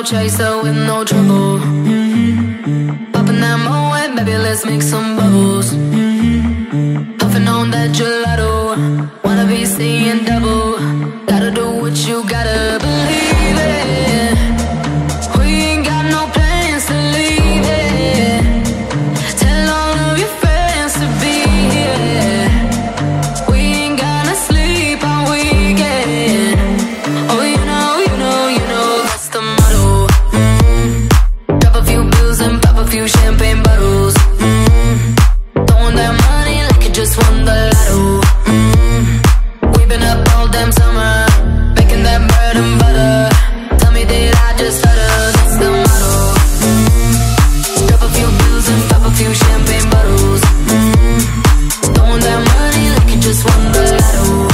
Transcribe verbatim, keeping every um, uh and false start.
chaser with no trouble. Mm-hmm. Popping that Moet, baby, let's make some bubbles. Mm-hmm. Puffing on that gelato, wanna be seeing double. Gotta do what you gotta believe it. We ain't got no plans to leave it. Tell all of your friends to be here. We ain't gonna sleep all weekend. Oh, you know, you know, you know that's the motto. Mm-hmm. Drop a few bills and pop a few champagne bottles. Mm-hmm. Throwing that money like you just won the lotto. Mm-hmm. We've been up all damn summer, making that bread and butter. Tell me, did I just stutter? That's the motto. Mm-hmm. Drop a few bills and pop a few champagne bottles. Mm-hmm. Throwing that money like you just won the lotto.